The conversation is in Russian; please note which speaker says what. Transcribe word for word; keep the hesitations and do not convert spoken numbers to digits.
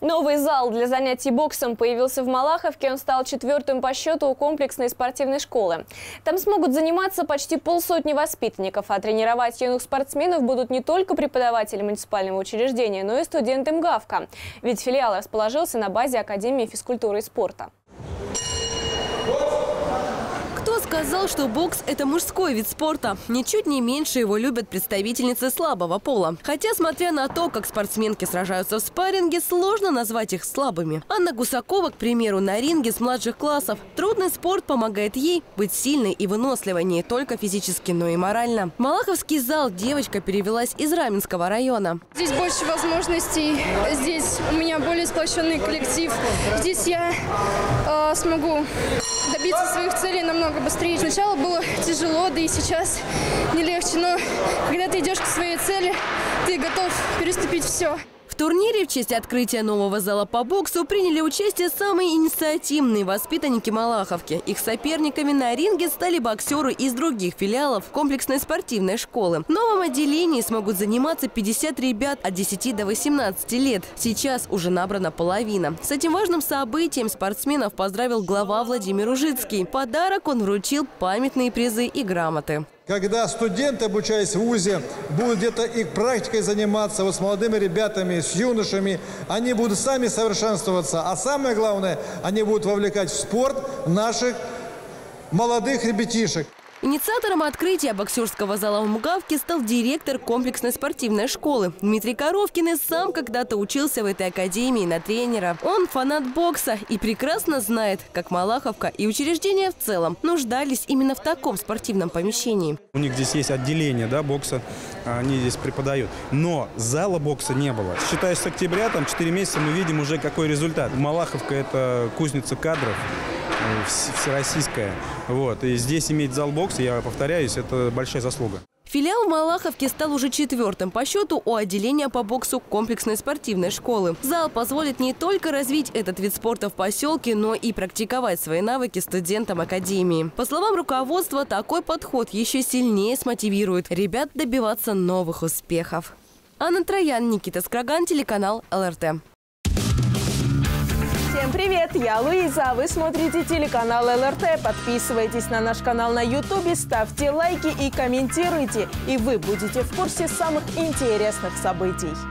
Speaker 1: Новый зал для занятий боксом появился в Малаховке. Он стал четвертым по счету у комплексной спортивной школы. Там смогут заниматься почти полсотни воспитанников, а тренировать юных спортсменов будут не только преподаватели муниципального учреждения, но и студенты МГАВКа. Ведь филиал расположился на базе Академии физкультуры и спорта.
Speaker 2: Кто сказал, что бокс – это мужской вид спорта? Ничуть не меньше его любят представительницы слабого пола. Хотя, смотря на то, как спортсменки сражаются в спарринге, сложно назвать их слабыми. Анна Гусакова, к примеру, на ринге с младших классов. Трудный спорт помогает ей быть сильной и выносливой не только физически, но и морально. В Малаховский зал девочка перевелась из Раменского района.
Speaker 3: Здесь больше возможностей, здесь у меня более сплоченный коллектив. Здесь я э, смогу добиться своих целей намного быстрее. Сначала было тяжело, да и сейчас не легче, но когда ты идешь к своей цели, ты готов переступить все.
Speaker 2: В турнире в честь открытия нового зала по боксу приняли участие самые инициативные воспитанники Малаховки. Их соперниками на ринге стали боксеры из других филиалов комплексной спортивной школы. В новом отделении смогут заниматься пятьдесят ребят от десяти до восемнадцати лет. Сейчас уже набрана половина. С этим важным событием спортсменов поздравил глава Владимир Ужицкий. Подарок он вручил памятные призы и грамоты.
Speaker 4: Когда студенты, обучаясь в вузе, будут где-то их практикой заниматься, вот с молодыми ребятами, с юношами, они будут сами совершенствоваться. А самое главное, они будут вовлекать в спорт наших молодых ребятишек.
Speaker 2: Инициатором открытия боксерского зала в МГАВКе стал директор комплексной спортивной школы. Дмитрий Коровкин и сам когда-то учился в этой академии на тренера. Он фанат бокса и прекрасно знает, как Малаховка и учреждения в целом нуждались именно в таком спортивном помещении.
Speaker 5: У них здесь есть отделение, да, бокса, они здесь преподают. Но зала бокса не было. Считая с октября, там четыре месяца, мы видим уже какой результат. Малаховка – это кузница кадров. Всероссийская. Вот. И здесь иметь зал бокса, я повторяюсь, это большая заслуга.
Speaker 2: Филиал в Малаховке стал уже четвертым по счету у отделения по боксу комплексной спортивной школы. Зал позволит не только развить этот вид спорта в поселке, но и практиковать свои навыки студентам академии. По словам руководства, такой подход еще сильнее смотивирует ребят добиваться новых успехов. Анна Троян, Никита Скраган, телеканал эл эр тэ.
Speaker 6: Всем привет, я Луиза, а вы смотрите телеканал эл эр тэ. Подписывайтесь на наш канал на ютубе, ставьте лайки и комментируйте. И вы будете в курсе самых интересных событий.